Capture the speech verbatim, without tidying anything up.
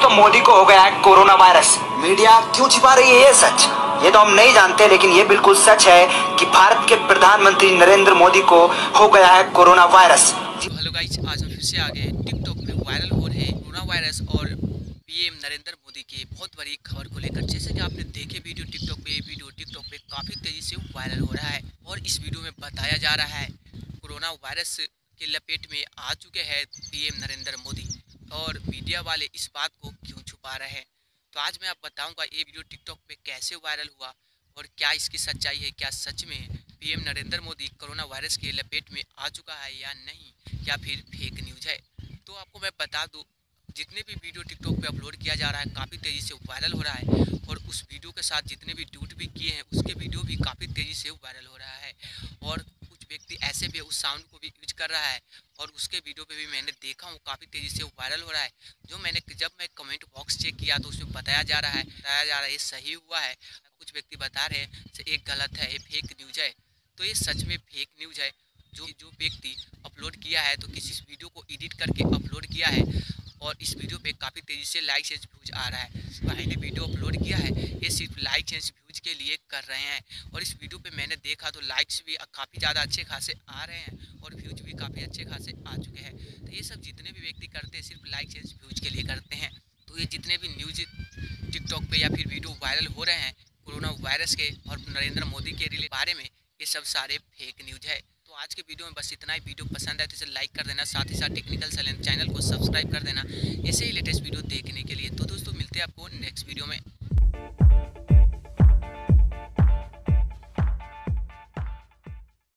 तो मोदी को हो गया है कोरोना वायरस। मीडिया क्यों छिपा रही है ये सच, ये तो हम नहीं जानते, लेकिन ये बिल्कुल सच है कि भारत के प्रधानमंत्री नरेंद्र मोदी को हो गया है कोरोना वायरस। हेलो गाइस, आज हम फिर से आ गए टिकटॉक पे वायरल हो रहे कोरोना वायरस और पीएम नरेंद्र मोदी की बहुत बड़ी खबर को लेकर। जैसे कि आपने देखे वीडियो टिकटॉक पे, ये वीडियो टिकटॉक पे काफ़ी तेज़ी से वायरल हो रहा है और इस वीडियो में बताया जा रहा है कोरोना वायरस के लपेट में आ चुके हैं पीएम नरेंद्र मोदी और मीडिया वाले इस बात को क्यों छुपा रहे हैं। तो आज मैं आप बताऊंगा ये वीडियो टिकटॉक पे कैसे वायरल हुआ और क्या इसकी सच्चाई है, क्या सच में PM Narendra Modi corona virus के लपेट में आ चुका है या नहीं, या फिर फेक न्यूज़ है। तो आपको मैं बता दूं, जितने भी वीडियो टिकटॉक पे अपलोड किया जा रहा है काफ़ी तेज़ी से वायरल हो रहा है और उस वीडियो के साथ जितने भी ट्वीट भी किए हैं उसके वीडियो भी काफ़ी तेज़ी से वायरल हो रहा है और कुछ व्यक्ति ऐसे भी उस साउंड को भी यूज कर रहा है और उसके वीडियो पे भी मैंने देखा हूँ काफ़ी तेज़ी से वायरल हो रहा है। जो मैंने जब मैं कमेंट बॉक्स चेक किया तो उसमें बताया जा रहा है बताया जा रहा है ये सही हुआ है, कुछ व्यक्ति बता रहे हैं ये गलत है, ये फेक न्यूज़ है। तो ये सच में फेक न्यूज़ है। जो जो व्यक्ति अपलोड किया है तो किसी वीडियो को एडिट करके अपलोड किया है और इस वीडियो पे काफ़ी तेज़ी से लाइक्स एंड व्यूज आ रहा है। भाई ने वीडियो अपलोड किया है ये सिर्फ लाइक्स एंड व्यूज के लिए कर रहे हैं और इस वीडियो पे मैंने देखा तो लाइक्स भी काफ़ी ज़्यादा अच्छे खासे आ रहे हैं और व्यूज भी काफ़ी अच्छे खासे आ चुके हैं। तो ये सब जितने भी व्यक्ति करते हैं सिर्फ लाइक्स एंड व्यूज के लिए करते हैं। तो ये जितने भी न्यूज टिकटॉक पे या फिर वीडियो वायरल हो रहे हैं कोरोना वायरस के और नरेंद्र मोदी के बारे में, ये सब सारे फेक न्यूज है। तो आज के वीडियो में बस इतना ही। वीडियो पसंद आए तो इसे लाइक कर देना, साथ ही साथ टेक्निकल सैलेंट चैनल को सब्सक्राइब कर देना ऐसे ही लेटेस्ट वीडियो देखने के लिए। तो दोस्तों मिलते हैं आपको नेक्स्ट वीडियो में।